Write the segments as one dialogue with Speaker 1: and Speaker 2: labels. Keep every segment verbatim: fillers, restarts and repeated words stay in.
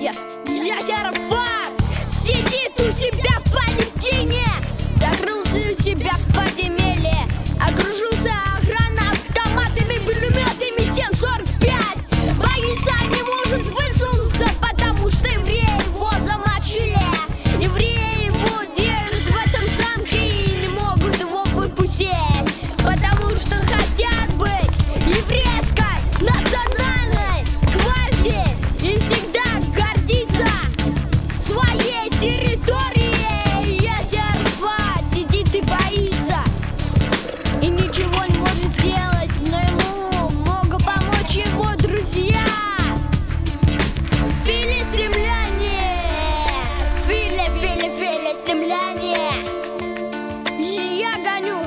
Speaker 1: Я, Ясер Арафат сидит у себя в Палестине, закрылся у себя в подземелье, окружился охрана автоматами, пулеметами семь сорок пять. Боится, не может высунуться, потому что евреи его замочили. Евреи его держат в этом замке и не могут его выпустить, потому что хотят быть еврейской национальной гвардией и всегда гордиться своей территорией. Ясер Арафат сидит и боится, и ничего не может сделать, но ему могут помочь его друзья. Филистимляне, фили, фили, филистимляне. Я гоню,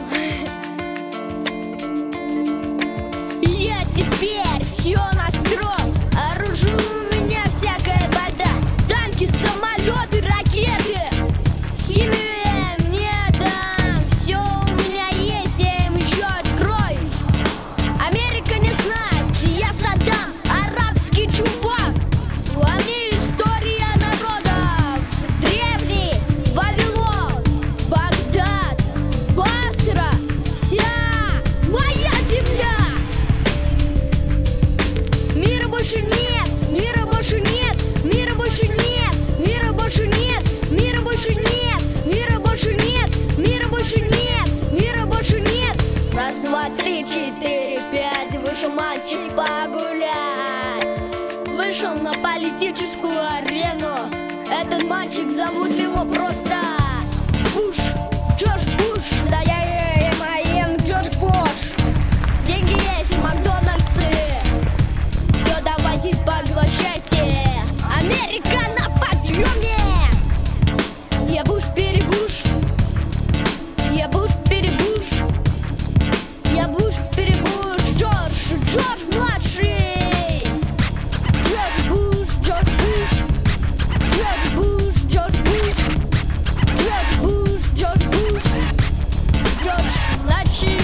Speaker 1: я теперь все настроил, оружие у меня всякая вода, танки, самолеты, ракеты, химия мне дам, все у меня есть, я им еще откроюсь. Америка не знает, я Саддам, арабский чувак. Во мне история народов, древний Вавилон, Багдад, Басра, вся моя земля. Мира больше нет, мира больше нет, мира больше нет, мира больше нет, мира больше нет, мира больше нет, мира больше нет, мира больше нет. Раз, два, три, четыре, пять, вышел мальчик погулять, вышел на политическую арену. Этот мальчик, зовут его просто Буш, Джордж Буш. Да я им, я им Джордж Буш. Деньги есть, Макдональдсы, все давайте поглощайте. Америка на подъеме. Я Буш-перебуш, я Буш-перебуш, я Буш-перебуш. Джордж, Джордж младший. Джордж Буш, Джордж Буш, Джордж Буш, Джордж Буш, Джордж Буш, Джордж Буш, Джордж младший.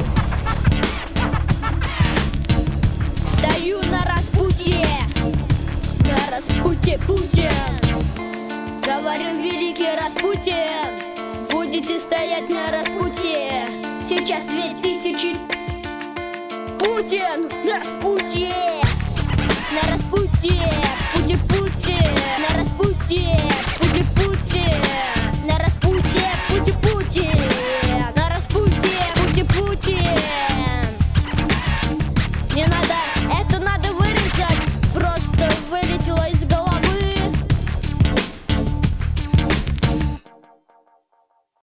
Speaker 1: Стою на распутье, на распутье Путин. Говорю, великий Распутин, будете стоять на распутье. Сейчас две тысячи. Путин на распутье, на распутье, Путин, Путин на распутье.